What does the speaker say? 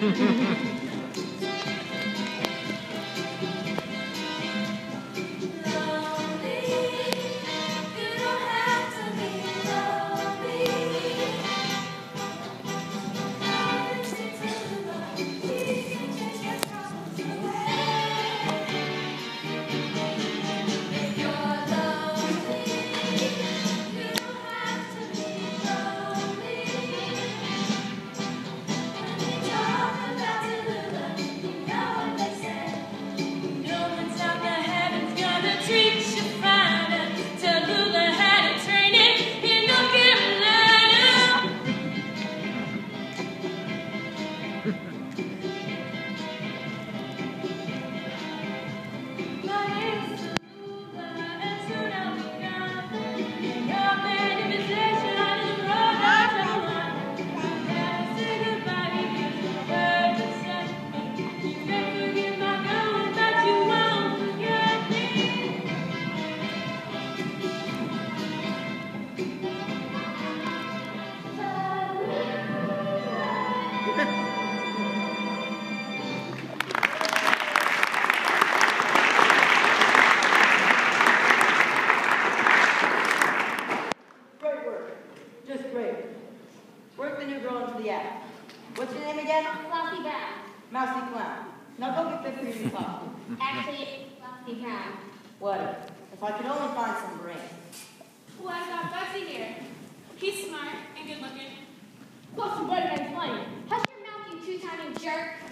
Mousy clown. Now go get the freezing coffee. Actually, it's Mousy Clown. Whatever. If I could only find some brains. Well, I've got Bugsy here. He's smart and good looking. What's the better than playing? Hush your mouth, you two-timing jerk.